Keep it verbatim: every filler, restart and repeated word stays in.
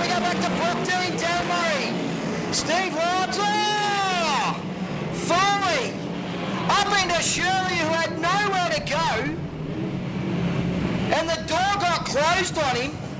We go back to Brookdean, Darren Murray. Steve Lawrence. Oh! Foley. Up into Shirley, who had nowhere to go. And the door got closed on him.